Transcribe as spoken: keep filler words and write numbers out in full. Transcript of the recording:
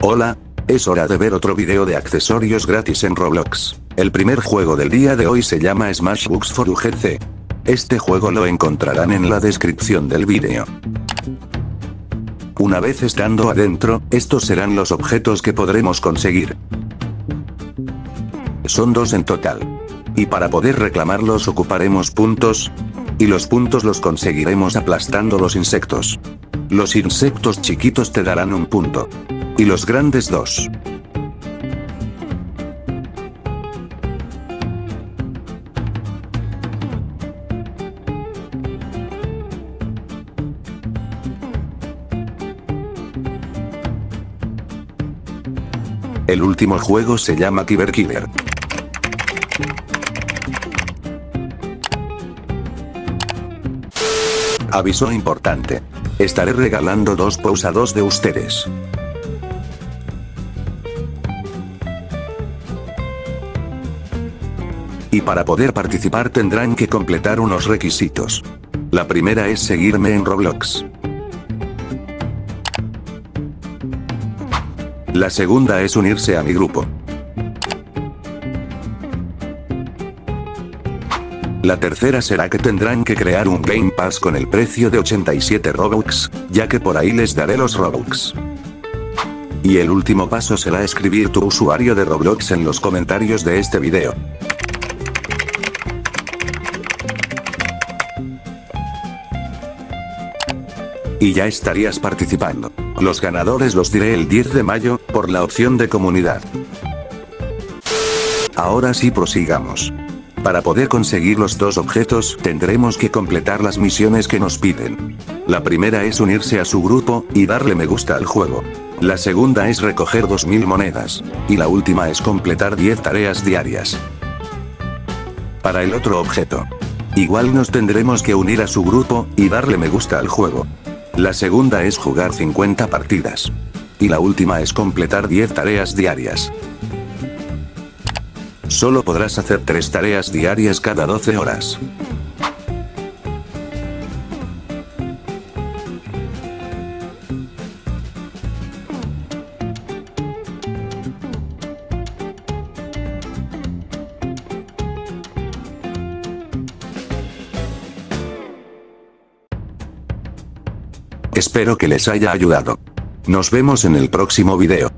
Hola, es hora de ver otro video de accesorios gratis en Roblox. El primer juego del día de hoy se llama Smash Bugs for U G C. Este juego lo encontrarán en la descripción del video. Una vez estando adentro, estos serán los objetos que podremos conseguir. Son dos en total. Y para poder reclamarlos ocuparemos puntos. Y los puntos los conseguiremos aplastando los insectos. Los insectos chiquitos te darán un punto. Y los grandes dos. El último juego se llama Cyber Killer. Aviso importante. Estaré regalando dos pous a dos de ustedes. Y para poder participar tendrán que completar unos requisitos. La primera es seguirme en Roblox. La segunda es unirse a mi grupo. La tercera será que tendrán que crear un Game Pass con el precio de ochenta y siete Robux, ya que por ahí les daré los Robux. Y el último paso será escribir tu usuario de Roblox en los comentarios de este video. Y ya estarías participando. Los ganadores los diré el diez de mayo, por la opción de comunidad. Ahora sí prosigamos. Para poder conseguir los dos objetos, tendremos que completar las misiones que nos piden. La primera es unirse a su grupo, y darle me gusta al juego. La segunda es recoger dos mil monedas. Y la última es completar diez tareas diarias. Para el otro objeto. Igual nos tendremos que unir a su grupo, y darle me gusta al juego. La segunda es jugar cincuenta partidas. Y la última es completar diez tareas diarias. Solo podrás hacer tres tareas diarias cada doce horas. Espero que les haya ayudado. Nos vemos en el próximo video.